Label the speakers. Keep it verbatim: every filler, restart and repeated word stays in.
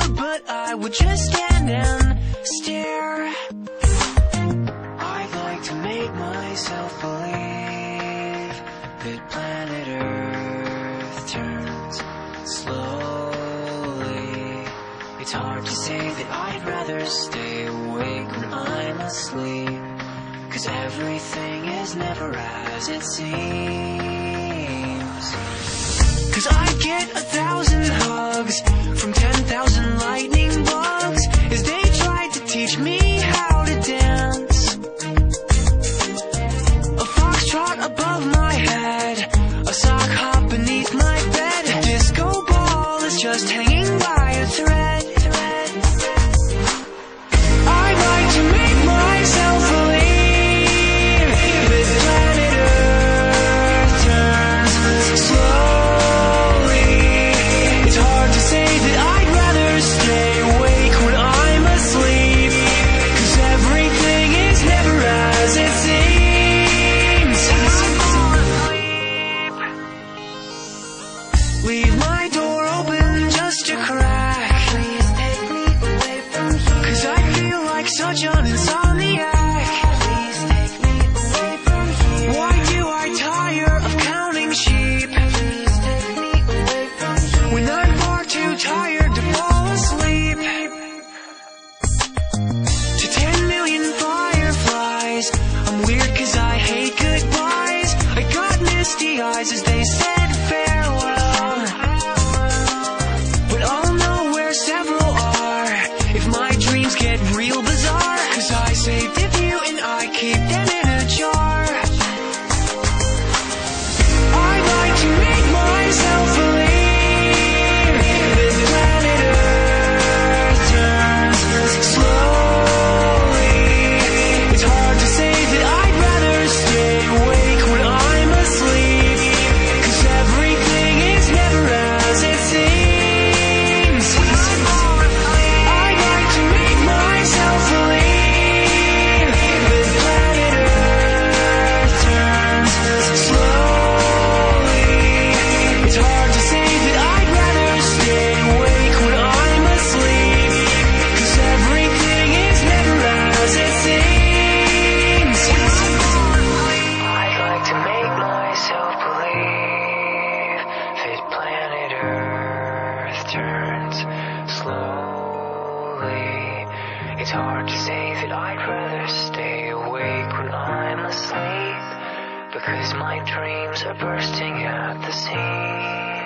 Speaker 1: world, but I would just stand and stare. I'd like to make myself believe that planet Earth turns slowly. It's hard to say that I'd rather stay awake when I'm asleep, 'cause everything is never as it seems. 'Cause I get a thousand hugs from ten thousand lightning bugs as they tried to teach me how to dance. A foxtrot above my head, a sock hop beneath my bed, a disco ball is just hanging by a thread. I'd like to make myself believe that planet Earth turns slowly. It's hard to say that I'd rather stay awake when I'm asleep, 'cause everything is never as it seems. Leave my door open just a crack, please take me away from here, 'cause I feel like such an insomniac. Please take me away from here. Why do I tire of counting sheep? Please take me away from here, when I'm far too tired to fall asleep. To ten million fireflies, I'm weird 'cause I hate goodbyes. I got misty eyes as they said farewell, but I'll know where several are if my dreams get real bizarre, 'cause I saved a few and I keep them in a jar. I'd like to make myself believe that planet Earth turns slowly. It's hard to say that I'd rather stay awake when I'm asleep, 'cause everything is never as it seems. I'd like to make myself believe that planet Earth turns slowly. It's hard to say that I'd rather stay awake when I'm asleep, 'cause everything is never as it seems. I'd like to make myself believe that planet Earth turns slowly. It's hard to say that I'd rather stay awake when I'm asleep, because my dreams are bursting at the seams.